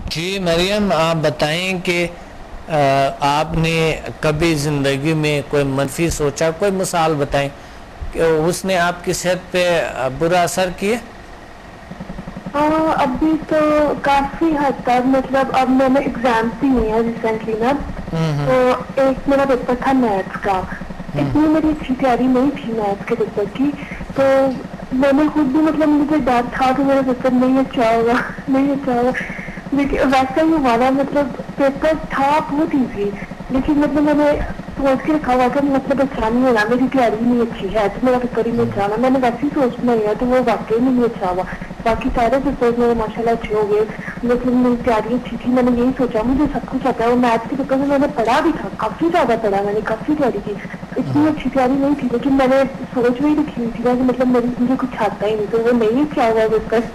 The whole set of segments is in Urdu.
جی مریم، آپ بتائیں کہ آپ نے کبھی زندگی میں کوئی منفی سوچا، کوئی مثال بتائیں کہ اس نے آپ کی صحت پہ برا اثر کیا؟ ابھی تو کافی حد تک مطلب اب میں نے ایگزامس دی ہوئی ہیں ریسنٹلی نا. تو ایک میرا پیپر تھا میتھس کا. اتنی میری اچھی تیاری نہیں تھی میتھس کے پیپر کی. تو میں نے خود بھی مطلب مجھے ڈر تھا کہ میرا پیپر نہیں اچھا ہوگا نہیں اچھا ہوگا. لیکن ویسا ہی ہمارا مطلب پیپر تھا بہت ایزی. لیکن مطلب میں نے سوچ کے رکھا ہوا کہ مطلب اچھا نہیں ہونا، میری تیاری نہیں اچھی ہے تو میرا پیپر ہی نہیں اچھا ہونا. میں نے ویسے ہی سوچ بنائی ہے تو وہ واقعی نہیں اچھا ہوا. باقی سارے پیپر میرے ماشاء اللہ اچھے ہو گئے. مطلب میری تیاری اچھی تھی. میں نے یہی سوچا مجھے سب کچھ آتا ہے. اور میتھس کے پیپر میں نے پڑھا بھی تھا، کافی زیادہ پڑھا، میں نے کافی تیاری کی. اتنی اچھی تیاری نہیں تھی لیکن میں نے سوچ میں ہی رکھی ہوئی تھی کہ مطلب مجھے کچھ آتا ہی نہیں، تو وہ نہیں اچھا ہوا پیپر.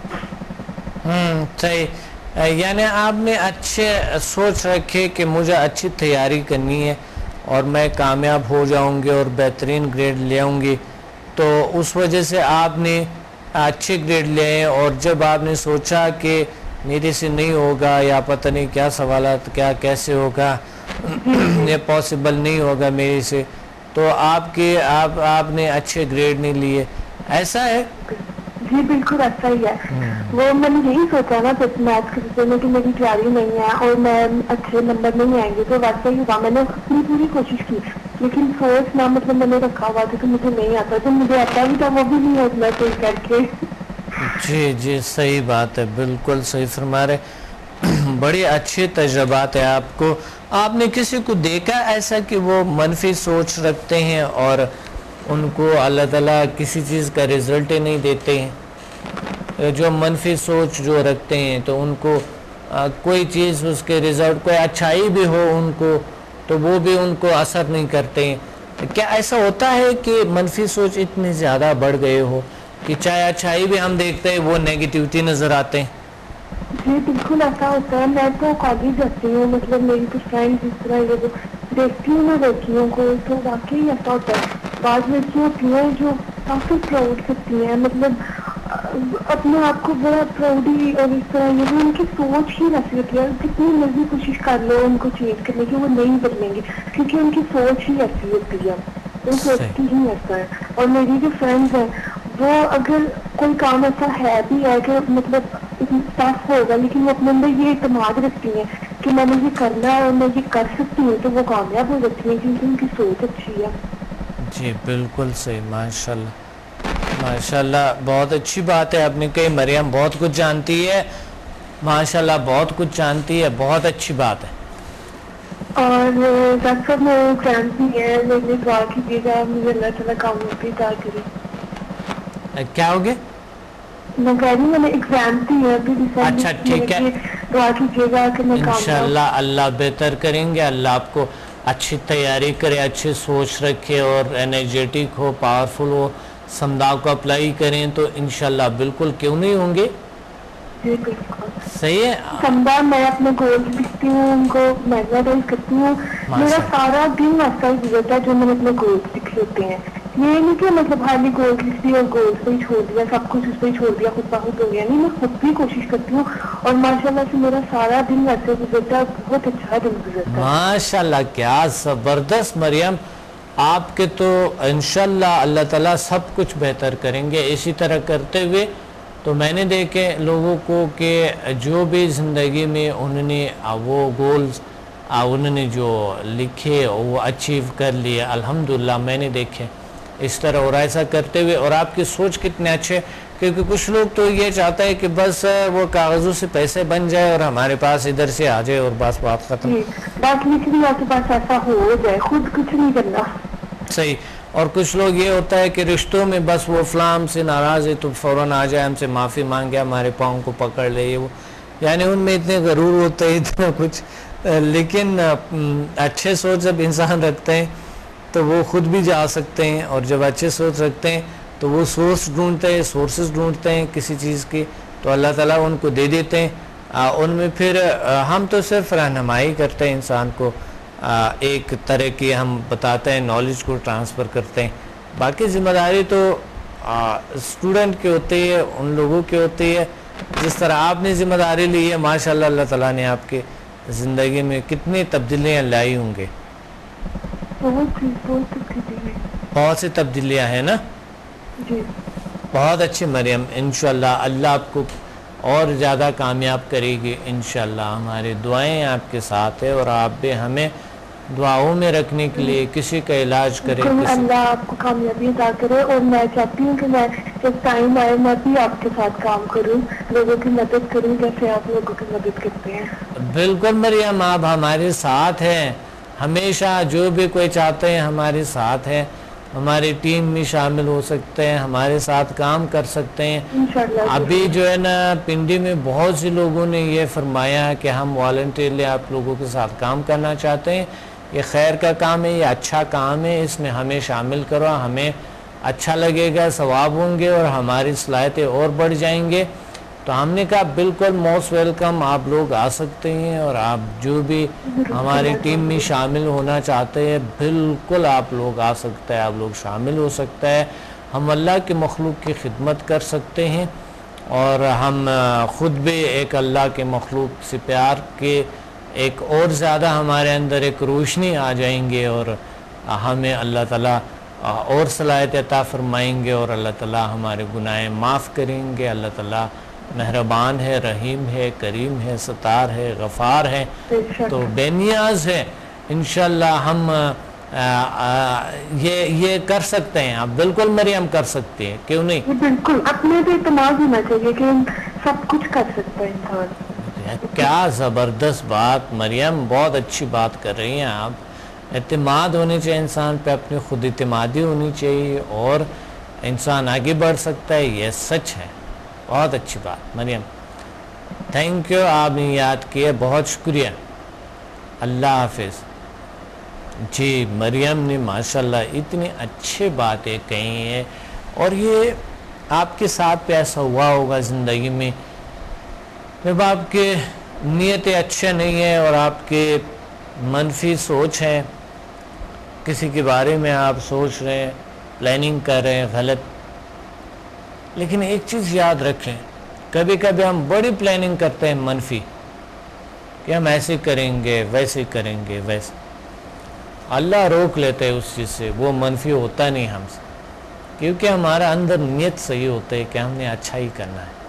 صحیح. یعنی آپ نے اچھے سوچ رکھے کہ مجھے اچھی تیاری کرنی ہے اور میں کامیاب ہو جاؤں گی اور بہترین گریڈ لے آؤں گی، تو اس وجہ سے آپ نے اچھے گریڈ لے آئے. اور جب آپ نے سوچا کہ میرے سے نہیں ہوگا یا پتہ نہیں کیا سوالات کیا کیسے ہوگا، یہ پاسبل نہیں ہوگا میرے سے، تو آپ نے اچھے گریڈ نہیں لیے. ایسا ہے؟ جی بالکل ایسا ہی ہے. وہ میں نے یہی سوچا نا میتھس کے پیپر میں کہ میری تیاری نہیں ہے اور میں اچھے نمبر نہیں آئیں گے، تو ویسا ہی ہوا. میں نے اپنی پوری کوشش کی لیکن سوچ نہ مطلب میں نے رکھا ہوا تھا کہ مجھے نہیں آتا. جو مجھے آتا بھی تھا وہ بھی نہیں ہوتا کوئی کر کے. جی جی صحیح بات ہے، بالکل صحیح فرما رہے. بڑی اچھی تجربات ہے آپ کو. آپ نے کسی کو دیکھا ایسا کہ وہ منفی سوچ رکھتے ہیں اور ان کو اللہ تعالیٰ کسی چیز کا رزلٹ ہی نہیں دیتے ہیں؟ جو منفی سوچ جو رکھتے ہیں تو ان کو کوئی چیز اس کے رزلٹ، کوئی اچھائی بھی ہو ان کو تو وہ بھی ان کو اثر نہیں کرتے ہیں. کیا ایسا ہوتا ہے کہ منفی سوچ اتنی زیادہ بڑھ گئے ہو کہ چاہے اچھائی بھی ہم دیکھتے ہیں وہ نیگیٹیوٹی نظر آتے ہیں؟ جی بالکل ایسا ہوتا ہے. میں تو کالج جاتی ہوں، مطلب میری تو فرینڈ جس طرح یہ دیکھتی ہوں میں لڑکیوں کو، تو واقعی ایسا ہوتا ہے. بعض لڑکیاں ہوتی ہیں جو کافی پراؤڈ کرتی ہیں، مطلب اپنے آپ کو بڑا پراؤڈی، اور اس طرح یہ ان کی سوچ ہی ایسی ہوتی ہے. کتنی مرضی کوشش کر لو ان کو چینج کرنے کی وہ نہیں بدلیں گے کیونکہ ان کی سوچ ہی ایسی ہوتی ہے. وہ سوچتی ہی ایسا ہے. اور میری جو فرینڈز ہیں وہ اگر کوئی کام ایسا ہے بھی ہے کہ مطلب ٹف ہوگا لیکن وہ اپنے اندر یہ اعتماد رکھتی ہیں کہ میں نے یہ کرنا ہے اور میں یہ کر سکتی ہوں، تو وہ کامیاب ہو جاتی ہیں کیونکہ ان کی سوچ اچھی ہے. جی بالکل صحیح. ماشاء اللہ ماشاء اللہ، بہت اچھی بات ہے. آپ نے کہی مریم بہت کچھ جانتی ہے، ماشاء اللہ بہت کچھ جانتی ہے، بہت اچھی بات ہے. اور ڈاکٹر صاحب میرے ایگزامس بھی ہیں، میری دعا کیجیے گا مجھے اللہ تعالیٰ کامیابی عطا کرے. کیا ہوگے؟ میں کہہ رہی ہوں میں نے ایگزامس دی ہیں ابھی اچھا ریسنٹلی، ٹھیک ہے، دعا کیجیے گا کہ میں کامیاب. انشاءاللہ اللہ بہتر کریں گے. اللہ آپ کو اچھی تیاری کرے، اچھی سوچ رکھے اور انرجیٹک ہو، پاورفل ہو. سمدھا کو اپلائی کریں تو انشاءاللہ بالکل کیوں نہیں ہوں گے. جی بالکل صحیح ہے. سمدھا میں اپنے گولز لکھتی ہوں، ان کو میمورائز کرتی ہوں. میرا ماشاء اللہ سارا دن ایسا ہی گزرتا ہے جو میں نے اپنے گولز لکھے ہوتے ہیں. یہ نہیں کہ مطلب خالی گولز لکھ دی اور گولز پہ ہی چھوڑ دیا، سب کچھ اس پہ ہی چھوڑ دیا، خود بخود ہو گیا. نہیں، میں خود بھی کوشش کرتی ہوں اور ماشاءاللہ سے میرا سارا دن ویسے گزرتا ہے، بہت اچھا دن گزرتا ہے. ماشاءاللہ کیا زبردست مریم. آپ کے تو انشاءاللہ اللہ تعالیٰ سب کچھ بہتر کریں گے. اسی طرح کرتے ہوئے تو میں نے دیکھے لوگوں کو کہ جو بھی زندگی میں انہوں نے وہ گولز انہوں نے جو لکھے وہ اچیو کر لیے الحمدللہ. میں نے دیکھے اس طرح اور ایسا کرتے ہوئے. اور آپ کی سوچ کتنے اچھے، کیونکہ کچھ لوگ تو یہ چاہتا ہے کہ بس وہ کاغذوں سے پیسے بن جائے اور ہمارے پاس ادھر سے آ جائے اور بس بات ختم. جی بات لکھنی آپ کے پاس ایسا ہو جائے، خود کچھ نہیں کرنا. صحیح. اور کچھ لوگ یہ ہوتا ہے کہ رشتوں میں بس وہ فلاں ہم سے ناراض ہے تو فوراً آ جائے، ہم سے معافی مانگے، ہمارے پاؤں کو پکڑ لے. یہ وہ یعنی ان میں اتنے غرور ہوتے ہیں، اتنا کچھ. لیکن اچھے سوچ جب انسان رکھتے ہیں تو وہ خود بھی جا سکتے ہیں. اور جب اچھے سوچ رکھتے ہیں تو وہ سورسز ڈھونڈتے ہیں کسی چیز کی، تو اللہ تعالیٰ ان کو دے دیتے ہیں. ان میں پھر ہم تو صرف رہنمائی کرتے ہیں انسان کو، ایک طرح کی ہم بتاتے ہیں، نالج کو ٹرانسفر کرتے ہیں. باقی ذمہ داری تو اسٹوڈنٹ کی ہوتی ہے، ان لوگوں کی ہوتی ہے جس طرح آپ نے ذمہ داری لی ہے ماشاءاللہ اللہ تعالیٰ نے آپ کے زندگی میں کتنی تبدیلیاں لائی ہوں گے. بہت سی تبدیلیاں ہیں نا. جی بہت اچھی مریم, انشاءاللہ اللہ آپ کو اور زیادہ کامیاب کرے گی انشاءاللہ. ہماری دعائیں آپ کے ساتھ ہے اور آپ بھی ہمیں دعاؤں میں رکھنے کے لیے کسی کا علاج کرے. اللہ آپ کو کامیابی عطا کرے, اور میں چاہتی ہوں کہ میں جب ٹائم آئے میں بھی آپ کے ساتھ کام کروں, لوگوں کی مدد کروں جیسے آپ لوگوں کی مدد کرتے ہیں. بالکل مریم, آپ ہمارے ساتھ ہیں ہمیشہ. جو بھی کوئی چاہتے ہیں ہمارے ساتھ ہیں, ہماری ٹیم میں شامل ہو سکتے ہیں, ہمارے ساتھ کام کر سکتے ہیں. ابھی جو ہے نا پنڈی میں بہت سے لوگوں نے یہ فرمایا کہ ہم والنٹیرلی آپ لوگوں کے ساتھ کام کرنا چاہتے ہیں. یہ خیر کا کام ہے, یہ اچھا کام ہے, اس میں ہمیں شامل کرو, ہمیں اچھا لگے گا, ثواب ہوں گے اور ہماری صلاحیتیں اور بڑھ جائیں گے. تو ہم نے کہا بالکل موسٹ ویلکم, آپ لوگ آ سکتے ہیں, اور آپ جو بھی ہماری ٹیم میں شامل ہونا چاہتے ہیں بالکل آپ لوگ آ سکتے ہیں, آپ لوگ شامل ہو سکتے ہیں. ہم اللہ کے مخلوق کی خدمت کر سکتے ہیں, اور ہم خود بھی ایک اللہ کے مخلوق سے پیار کے ایک اور زیادہ ہمارے اندر ایک روشنی آ جائیں گے, اور ہمیں اللہ تعالیٰ اور صلاحیت عطا فرمائیں گے, اور اللہ تعالیٰ ہمارے گناہیں معاف کریں گے. اللہ تعالیٰ مہربان ہے, رحیم ہے, کریم ہے, ستار ہے, غفار ہے, تو بے نیاز ہے. انشاءاللہ ہم یہ کر سکتے ہیں. آپ بالکل مریم کر سکتی ہیں, کیوں نہیں؟ بالکل, اپنے پہ اعتماد ہونا چاہیے کہ سب کچھ کر سکتا ہے انسان. کیا زبردست بات مریم, بہت اچھی بات کر رہی ہیں آپ. اعتماد ہونے چاہیے انسان پہ, اپنی خود اعتمادی ہونی چاہیے, اور انسان آگے بڑھ سکتا ہے. یہ سچ ہے, بہت اچھی بات مریم. تھینک یو, آپ نے یاد کیا, بہت شکریہ. اللہ حافظ. جی مریم نے ماشاءاللہ اتنی اچھی باتیں کہی ہیں, اور یہ آپ کے ساتھ پہ ایسا ہوا ہوگا زندگی میں جب آپ کے نیتیں اچھے نہیں ہیں اور آپ کے منفی سوچ ہے, کسی کے بارے میں آپ سوچ رہے ہیں, پلاننگ کر رہے ہیں غلط. لیکن ایک چیز یاد رکھیں, کبھی کبھی ہم بڑی پلاننگ کرتے ہیں منفی, کہ ہم ایسے کریں گے, ویسے کریں گے, ویسے. اللہ روک لیتے ہیں اس چیز سے, وہ منفی ہوتا نہیں ہم سے, کیونکہ ہمارا اندر نیت صحیح ہوتا ہے کہ ہم نے اچھا ہی کرنا ہے.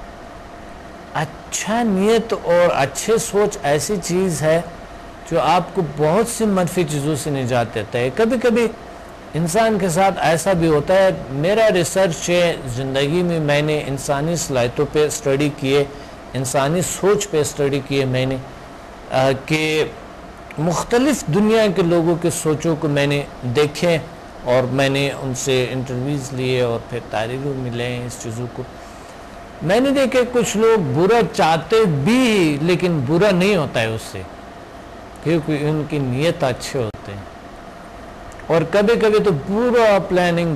اچھا نیت اور اچھے سوچ ایسی چیز ہے جو آپ کو بہت سی منفی چیزوں سے نجات دیتا ہے. کبھی کبھی انسان کے ساتھ ایسا بھی ہوتا ہے. میرا ریسرچ ہے زندگی میں, میں نے انسانی صلاحیتوں پہ اسٹڈی کیے, انسانی سوچ پہ اسٹڈی کیے میں نے, کہ مختلف دنیا کے لوگوں کے سوچوں کو میں نے دیکھے, اور میں نے ان سے انٹرویوز لیے, اور پھر تحریروں ملے ہیں اس چیزوں کو. میں نے دیکھا کچھ لوگ برا چاہتے بھی, لیکن برا نہیں ہوتا ہے اس سے, کیونکہ ان کی نیت اچھے ہوتے ہیں. اور کبھی کبھی تو پورا پلاننگ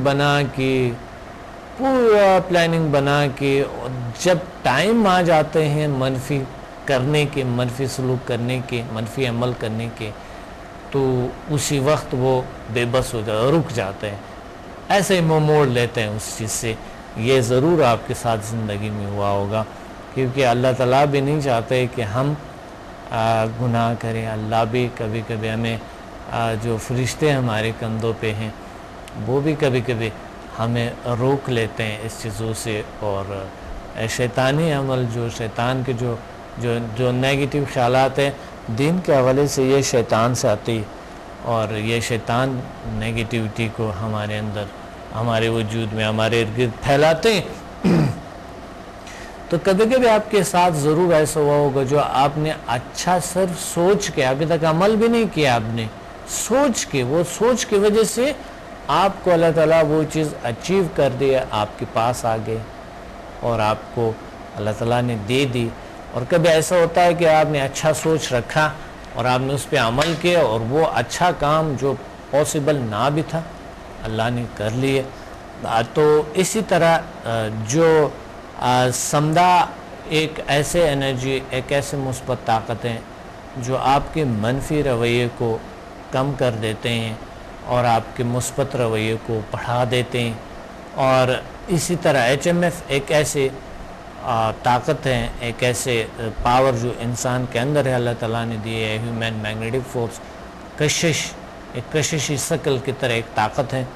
بنا کے جب ٹائم آ جاتے ہیں منفی کرنے کے, منفی سلوک کرنے کے, منفی عمل کرنے کے, تو اسی وقت وہ بے بس ہو جاتے, رک جاتے ہیں, ایسے ہی موڑ لیتے ہیں اس چیز سے. یہ ضرور آپ کے ساتھ زندگی میں ہوا ہوگا, کیونکہ اللہ تعالیٰ بھی نہیں چاہتے کہ ہم گناہ کریں. اللہ بھی کبھی کبھی ہمیں, جو فرشتے ہمارے کندھوں پہ ہیں وہ بھی کبھی کبھی ہمیں روک لیتے ہیں اس چیزوں سے. اور شیطانی عمل, جو شیطان کے جو نیگیٹو خیالات ہیں دین کے حوالے سے, یہ شیطان سے آتی, اور یہ شیطان نیگیٹیوٹی کو ہمارے اندر, ہمارے وجود میں, ہمارے ارد گرد پھیلاتے ہیں. تو کبھی کبھی آپ کے ساتھ ضرور ایسا ہوا ہوگا جو آپ نے اچھا صرف سوچ کے, ابھی تک عمل بھی نہیں کیا آپ نے, سوچ کے, وہ سوچ کی وجہ سے آپ کو اللہ تعالیٰ وہ چیز اچیو کر دیا, آپ کے پاس آ گئے, اور آپ کو اللہ تعالیٰ نے دے دی. اور کبھی ایسا ہوتا ہے کہ آپ نے اچھا سوچ رکھا اور آپ نے اس پہ عمل کیا, اور وہ اچھا کام جو پاسبل نہ بھی تھا اللہ نے کر لیے. تو اسی طرح جو سمدہ ایک ایسے انرجی, ایک ایسے مثبت طاقت ہیں جو آپ کے منفی رویے کو کم کر دیتے ہیں اور آپ کے مثبت رویے کو بڑھا دیتے ہیں. اور اسی طرح ایچ ایم ایف ایک ایسے طاقت ہے, ایک ایسے پاور جو انسان کے اندر ہے, اللہ تعالیٰ نے دی ہے, ہیومن میگنیٹک فورس, کشش, ایک کششی شکل کی طرح ایک طاقت ہے.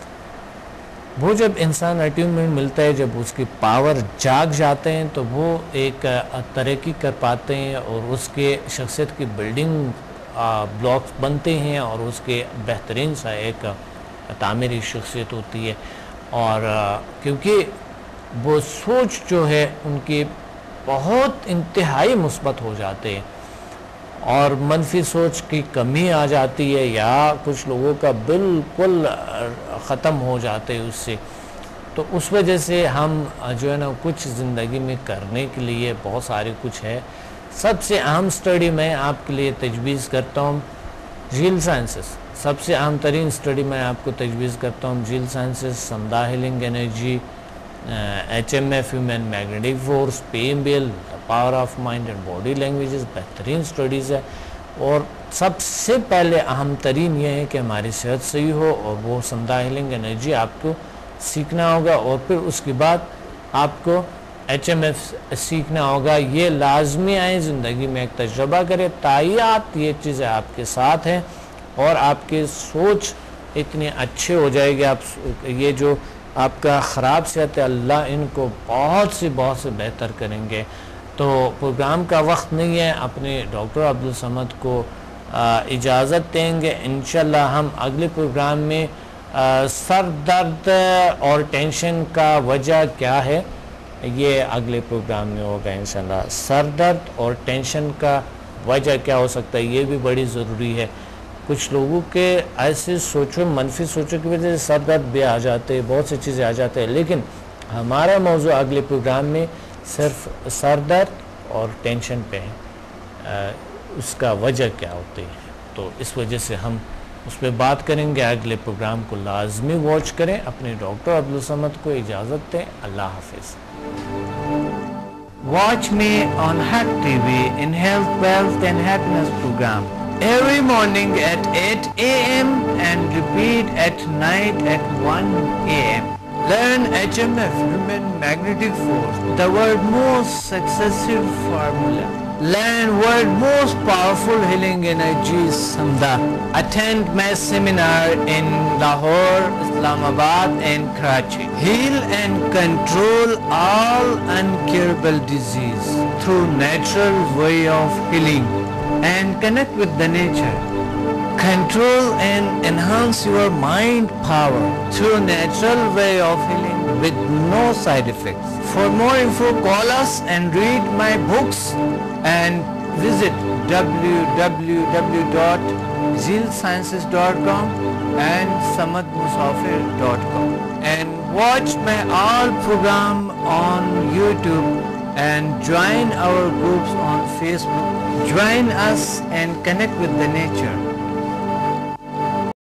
وہ جب انسان اٹیونمنٹ ملتا ہے, جب اس کی پاور جاگ جاتے ہیں تو وہ ایک ترقی کر پاتے ہیں اور اس کے شخصیت کی بلڈنگ بلاکس بنتے ہیں اور اس کے بہترین سا ایک تعمیری شخصیت ہوتی ہے. اور کیونکہ وہ سوچ جو ہے ان کی بہت انتہائی مثبت ہو جاتے ہیں اور منفی سوچ کی کمی آ جاتی ہے یا کچھ لوگوں کا بالکل ختم ہو جاتے ہیں اس سے. تو اس وجہ سے ہم جو ہے نا کچھ زندگی میں کرنے کے لیے بہت سارے کچھ ہے. سب سے اہم سٹڈی میں آپ کے لیے تجویز کرتا ہوں جیل سائنسز. سب سے اہم ترین سٹڈی میں آپ کو تجویز کرتا ہوں جیل سائنسز, سمدھا healing energy, H M F human magnetic force, P M B L power of mind and body languages. بہترین سٹڈیز ہے اور سب سے پہلے اہم ترین یہ ہے کہ ہماری صحت صحیح ہو اور وہ سمدھا ہیلنگ انرجی آپ کو سیکھنا ہوگا اور پھر اس کے بعد آپ کو ایچ ایم ایف سیکھنا ہوگا. یہ لازمی آئیں زندگی میں ایک تجربہ کرے تائیات یہ چیزیں آپ کے ساتھ ہیں اور آپ کی سوچ اتنی اچھے ہو جائے گی. آپ یہ جو آپ کا خراب صحت ہے اللہ ان کو بہت سے بہتر کریں گے. تو پروگرام کا وقت نہیں ہے, اپنے ڈاکٹر عبدالصمد کو اجازت دیں گے. انشاءاللہ ہم اگلے پروگرام میں سر درد اور ٹینشن کا وجہ کیا ہے یہ اگلے پروگرام میں ہوگا انشاءاللہ. سر درد اور ٹینشن کا وجہ کیا ہو سکتا ہے یہ بھی بڑی ضروری ہے. کچھ لوگوں کے ایسے سوچوں منفی سوچوں کی وجہ سے سر درد بھی آ جاتے ہیں, بہت سی چیزیں آ جاتے ہیں, لیکن ہمارا موضوع اگلے پروگرام میں صرف سر درد اور ٹینشن پہ ہے, اس کا وجہ کیا ہوتی ہے. تو اس وجہ سے ہم اس پہ بات کریں گے. اگلے پروگرام کو لازمی واچ کریں. اپنے ڈاکٹر عبدالصمد کو اجازت دیں. اللہ حافظ. Watch me on Hack TV in Health, Wealth and Happiness program every morning at 8 a.m. and repeat at night at 1 a.m. Learn HMF, Human Magnetic Force, the world's most successful formula. Learn world's most powerful healing energy, Samdha. Attend my seminar in Lahore, Islamabad and Karachi. Heal and control all incurable disease through natural way of healing and connect with the nature. Control and enhance your mind power through natural way of healing with no side effects. For more info, call us and read my books and visit www.zealsciences.com and samadmusafir.com and watch my all program on YouTube and join our groups on Facebook. Join us and connect with the nature.